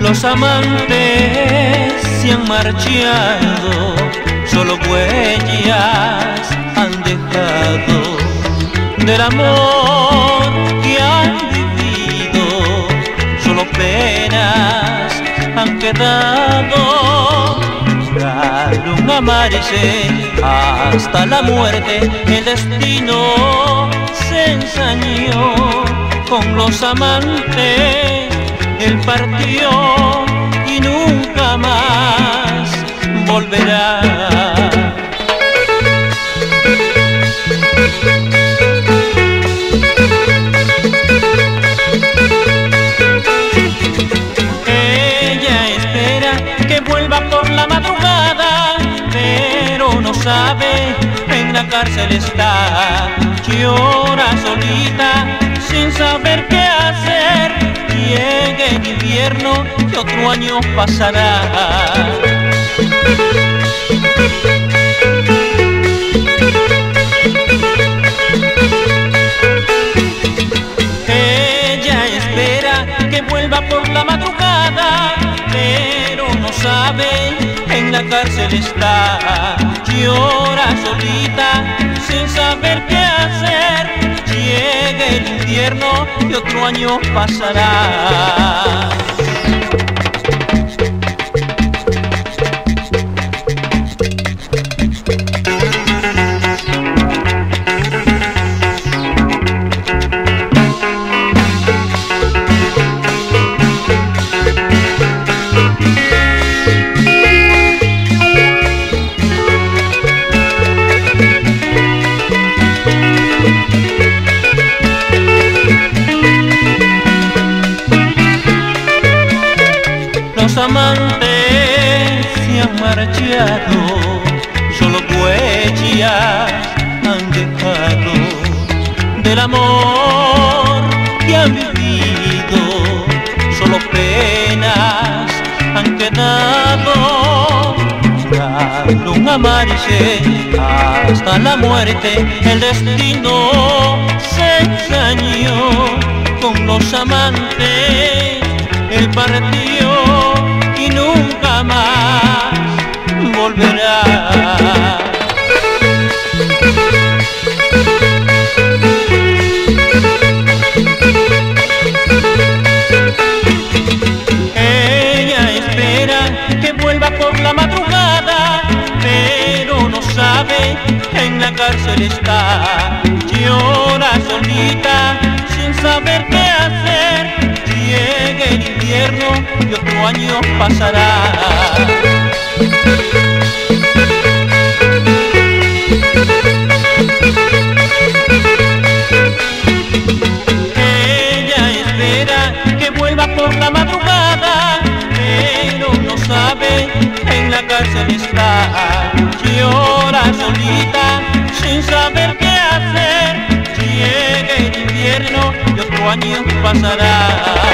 Los amantes se han marchado, solo huellas han dejado del amor que han vivido, solo penas han quedado. Buscaron amarse hasta la muerte, el destino se ensañó con los amantes. Él partió y nunca más volverá. Ella espera que vuelva por la madrugada, pero no sabe, en la cárcel está. Llora solita sin saber qué hacer. Llegue el invierno y otro año pasará. Ella espera que vuelva por la madrugada, pero no sabe, en la cárcel está. Llora solita sin saber qué hacer. Llegue el invierno y otro año pasará. Los amantes se han marchado, solo huellas han dejado del amor que han vivido, solo penas han quedado. Buscaron amarse hasta la muerte, el destino se ensañó con los amantes. Él partió y nunca más volverá. Ella espera que vuelva por la madrugada, pero no sabe, en la cárcel está. Llora solita sin saber qué hacer. Llegue el invierno y otro año pasará. Ella espera que vuelva por la madrugada, pero no sabe, en la cárcel está. Llora solita sin saber qué hacer. Llegue el invierno y otro año pasará.